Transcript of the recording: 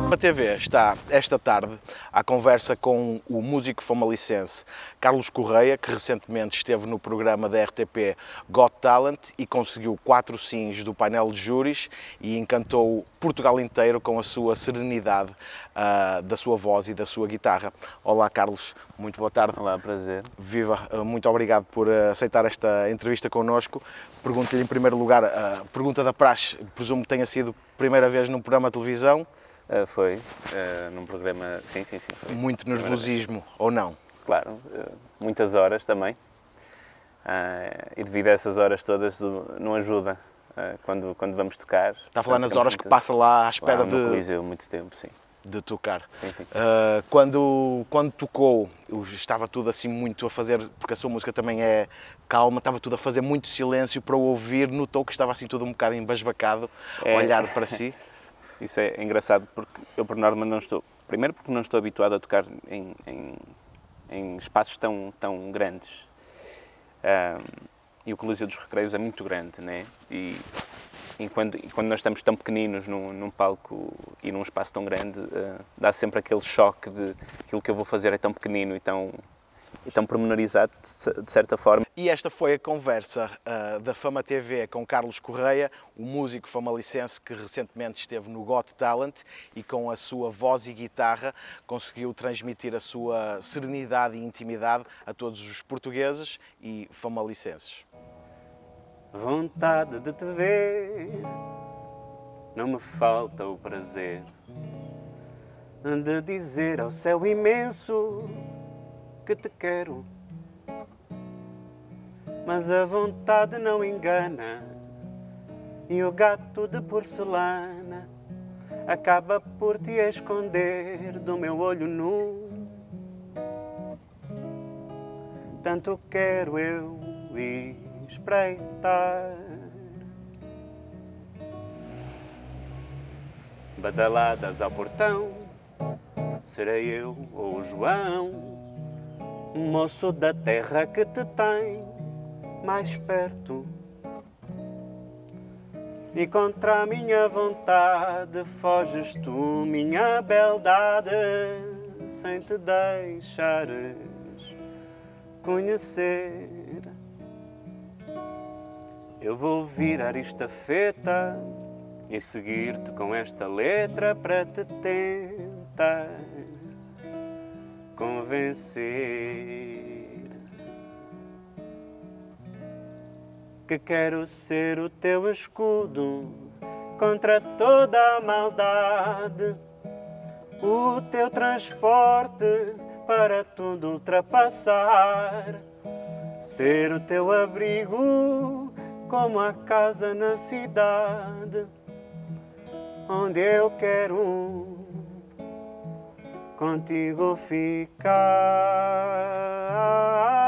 A TV está esta tarde à conversa com o músico famalicense Carlos Correia, que recentemente esteve no programa da RTP Got Talent e conseguiu 4 sims do painel de júris e encantou Portugal inteiro com a sua serenidade, da sua voz e da sua guitarra. Olá Carlos, muito boa tarde. Olá, prazer. Viva, muito obrigado por aceitar esta entrevista connosco. Pergunto-lhe em primeiro lugar, a pergunta da praxe, presumo que tenha sido a primeira vez num programa de televisão. Foi num programa, sim. Foi. Muito nervosismo, ou não? Claro, muitas horas também. E devido a essas horas todas não ajuda quando vamos tocar. Está a falar nas horas que passa lá à espera no Coliseu, muito tempo, sim. De tocar. Sim. Quando tocou, estava tudo assim muito a fazer, porque a sua música também é calma, estava tudo a fazer muito silêncio para o ouvir, notou que estava assim tudo um bocado embasbacado, a olhar para si? Isso é engraçado porque eu, por norma, não estou... Primeiro porque não estou habituado a tocar em espaços tão grandes. E o Coliseu dos Recreios é muito grande, né? E quando nós estamos tão pequeninos num palco e num espaço tão grande, dá sempre aquele choque de aquilo que eu vou fazer é tão pequenino e tão pormenorizado, de certa forma. E esta foi a conversa da Fama TV com Carlos Correia, o músico famalicense que recentemente esteve no Got Talent e com a sua voz e guitarra conseguiu transmitir a sua serenidade e intimidade a todos os portugueses e famalicenses. Vontade de te ver, não me falta o prazer de dizer ao céu imenso que te quero, mas a vontade não engana e o gato de porcelana acaba por te esconder do meu olho nu. Tanto quero eu espreitar. Badaladas ao portão, serei eu ou o João, moço da terra que te tem mais perto. E contra a minha vontade foges tu, minha beldade, sem te deixares conhecer. Eu vou virar esta feta e seguir-te com esta letra para te tentar convencer que quero ser o teu escudo contra toda a maldade, o teu transporte para tudo ultrapassar, ser o teu abrigo como a casa na cidade, onde eu quero contigo ficar.